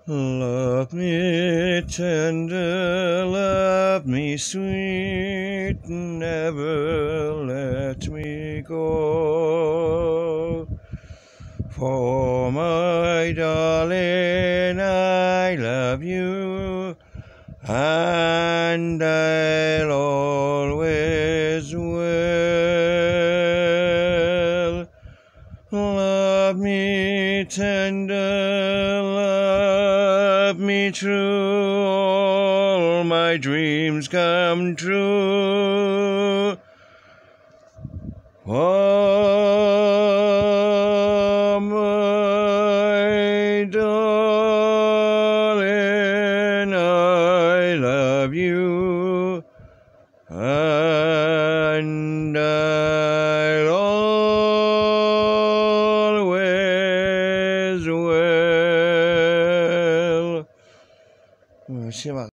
Love me tender, love me sweet, never let me go. For my darling, I love you, and I'll always will. Love me tender, love me true, all my dreams come true. Oh, my darling, I love you, and I'll always will. 谢吧。